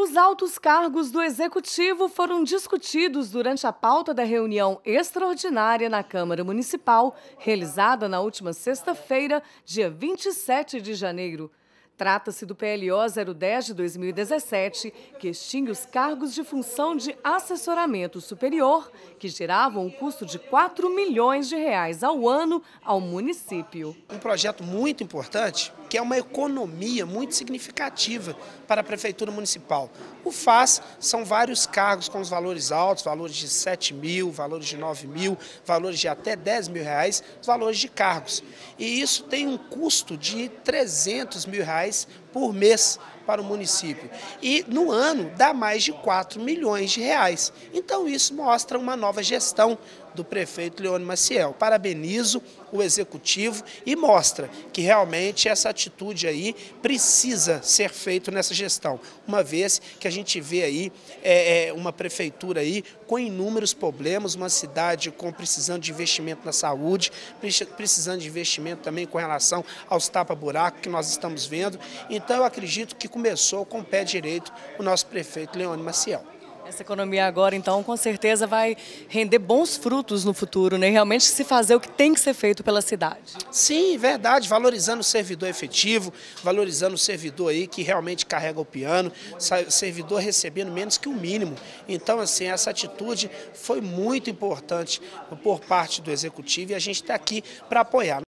Os altos cargos do Executivo foram discutidos durante a pauta da reunião extraordinária na Câmara Municipal, realizada na última sexta-feira, dia 27 de janeiro. Trata-se do PLO 010 de 2017, que extingue os cargos de função de assessoramento superior, que geravam um custo de R$ 4 milhões ao ano ao município. Um projeto muito importante, que é uma economia muito significativa para a Prefeitura Municipal. O FAS são vários cargos com os valores altos, valores de 7 mil, valores de 9 mil, valores de até 10 mil reais, os valores de cargos. E isso tem um custo de 300 mil reais por mês para o município. E no ano dá mais de 4 milhões de reais. Então isso mostra uma nova gestão do prefeito Leônio Maciel. Parabenizo o Executivo e mostra que realmente essa atitude aí precisa ser feita nessa gestão, uma vez que a gente vê aí uma prefeitura aí com inúmeros problemas, uma cidade precisando de investimento na saúde, precisando de investimento também com relação aos tapa-buraco que nós estamos vendo. Então eu acredito que começou com o pé direito o nosso prefeito Leônio Maciel. Essa economia agora, então, com certeza vai render bons frutos no futuro, né? Realmente se fazer o que tem que ser feito pela cidade. Sim, verdade, valorizando o servidor efetivo, valorizando o servidor aí que realmente carrega o piano, o servidor recebendo menos que o mínimo. Então, assim, essa atitude foi muito importante por parte do Executivo e a gente está aqui para apoiar.